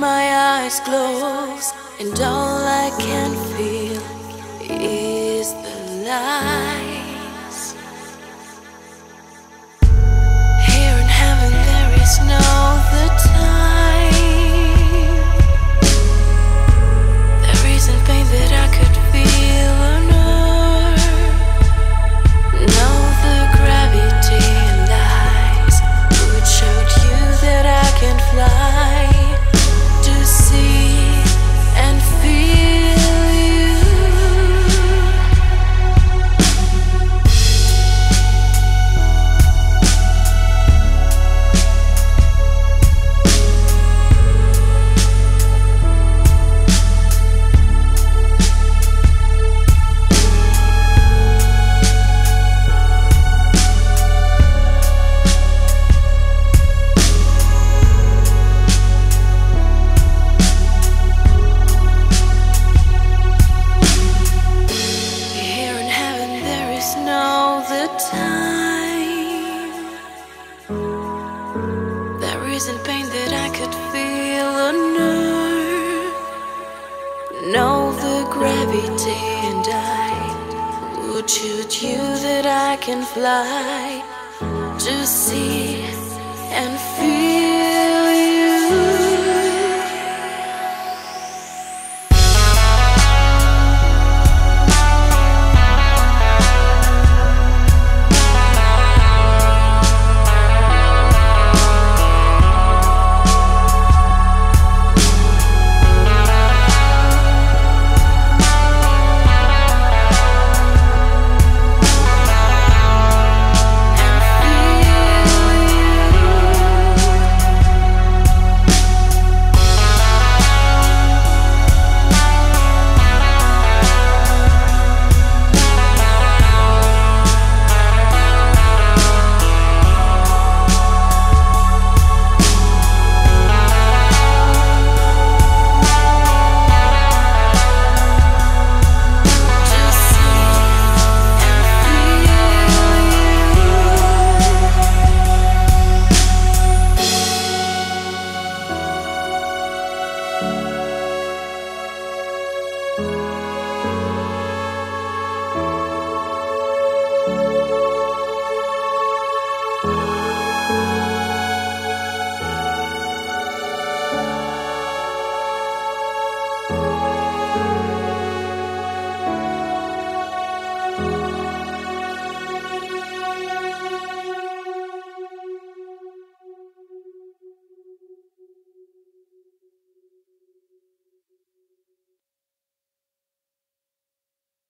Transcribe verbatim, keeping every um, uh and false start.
my eyes close, and all I can feel is the lies. Here in heaven there is no the time. There isn't pain that I could feel on earth. No, the gravity lies would show you that I can fly to see and feel you. Here in heaven there is no the time. There isn't pain that I could feel on earth. No, the gravity and I would shoot you that I can fly to see and feel